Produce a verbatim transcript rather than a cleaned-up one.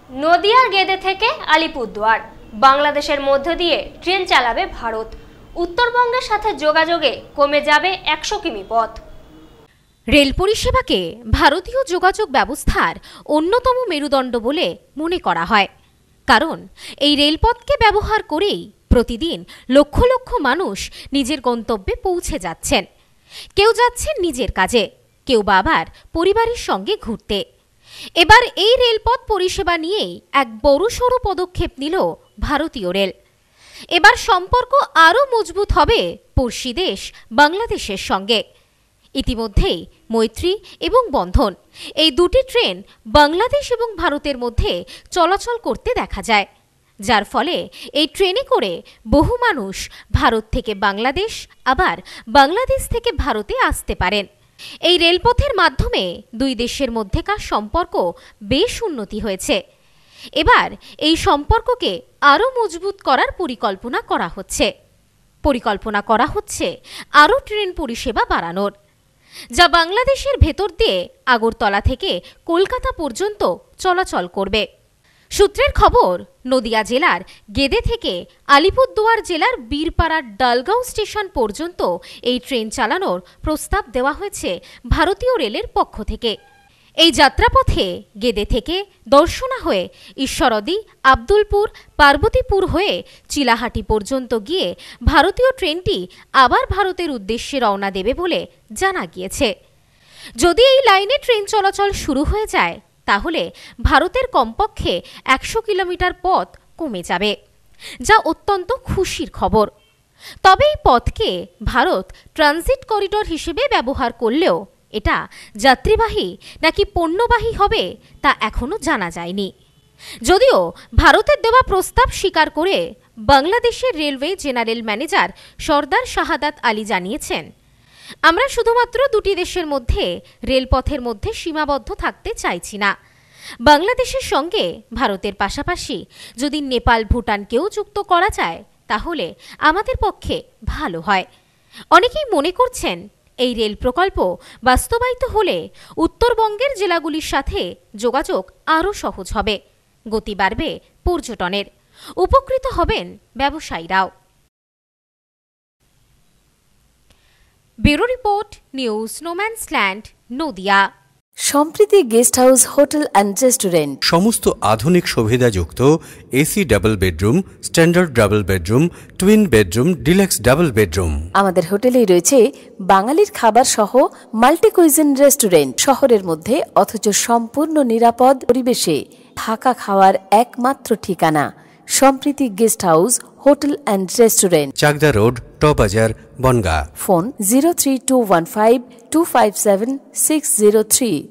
নদিয়ার গেদে থেকে আলিপুরদুয়ার বাংলাদেশের মধ্য দিয়ে ট্রেন চালাবে ভারত। উত্তরবঙ্গের সাথে যোগাযোগে কমে যাবে একশো কিমি পথ। রেল পরিষেবাকে ভারতীয় যোগাযোগ ব্যবস্থার অন্যতম মেরুদণ্ড বলে মনে করা হয়, কারণ এই রেলপথকে ব্যবহার করেই প্রতিদিন লক্ষ লক্ষ মানুষ নিজের গন্তব্যে পৌঁছে যাচ্ছেন। কেউ যাচ্ছেন নিজের কাজে, কেউ বা আবার পরিবারের সঙ্গে ঘুরতে। এবার এই রেলপথ পরিষেবা নিয়েই এক বড়সড় পদক্ষেপ নিল ভারতীয় রেল। এবার সম্পর্ক আরও মজবুত হবে পড়শি দেশ বাংলাদেশের সঙ্গে। ইতিমধ্যেই মৈত্রী এবং বন্ধন এই দুটি ট্রেন বাংলাদেশ এবং ভারতের মধ্যে চলাচল করতে দেখা যায়, যার ফলে এই ট্রেনে করে বহু মানুষ ভারত থেকে বাংলাদেশ আবার বাংলাদেশ থেকে ভারতে আসতে পারেন। এই রেলপথের মাধ্যমে দুই দেশের মধ্যেকার সম্পর্ক বেশ উন্নতি হয়েছে। এবার এই সম্পর্ককে আরও মজবুত করার পরিকল্পনা করা হচ্ছে পরিকল্পনা করা হচ্ছে আরও ট্রেন পরিষেবা বাড়ানোর, যা বাংলাদেশের ভেতর দিয়ে আগরতলা থেকে কলকাতা পর্যন্ত চলাচল করবে। সূত্রের খবর, নদিয়া জেলার গেদে থেকে আলিপুরদুয়ার জেলার বীরপাড়ার ডালগাঁও স্টেশন পর্যন্ত এই ট্রেন চালানোর প্রস্তাব দেওয়া হয়েছে ভারতীয় রেলের পক্ষ থেকে। এই যাত্রাপথে গেদে থেকে দর্শনা হয়ে ঈশ্বরদী, আব্দুলপুর, পার্বতীপুর হয়ে চিলাহাটি পর্যন্ত গিয়ে ভারতীয় ট্রেনটি আবার ভারতের উদ্দেশ্যে রওনা দেবে বলে জানা গিয়েছে। যদি এই লাইনে ট্রেন চলাচল শুরু হয়ে যায়, তাহলে ভারতের কমপক্ষে একশো কিলোমিটার পথ কমে যাবে, যা অত্যন্ত খুশির খবর। তবে এই পথকে ভারত ট্রানজিট করিডোর হিসেবে ব্যবহার করলেও এটা যাত্রীবাহী নাকি পণ্যবাহী হবে তা এখনও জানা যায়নি। যদিও ভারতের দেওয়া প্রস্তাব স্বীকার করে বাংলাদেশের railway general manager Sardar Shahadat Ali জানিয়েছেন, আমরা শুধুমাত্র দুটি দেশের মধ্যে রেলপথের মধ্যে সীমাবদ্ধ থাকতে চাইছি না। বাংলাদেশের সঙ্গে ভারতের পাশাপাশি যদি নেপাল, ভুটানকেও যুক্ত করা যায় তাহলে আমাদের পক্ষে ভালো হয়। অনেকেই মনে করছেন, এই রেল প্রকল্প বাস্তবায়িত হলে উত্তরবঙ্গের জেলাগুলির সাথে যোগাযোগ আরও সহজ হবে, গতি বাড়বে পর্যটনের, উপকৃত হবেন ব্যবসায়ীরাও। Bureau report, news no man's land, Nadia. Sampriti guest house hotel and restaurant সমস্ত আধুনিক সুবিধাযুক্ত AC double bedroom, standard double bedroom, twin bedroom, deluxe double bedroom. আমাদের হোটেলেই রয়েছে বাঙালির খাবার সহ মাল্টি কুইজিন রেস্টুরেন্ট। শহরের মধ্যে অথচ সম্পূর্ণ নিরাপদ পরিবেশে থাকা খাওয়ার একমাত্র ঠিকানা Sampriti guest house hotel and restaurant, Chakdah road, টবাজার, Bongaon. Phone zero three two one five two five seven six zero three.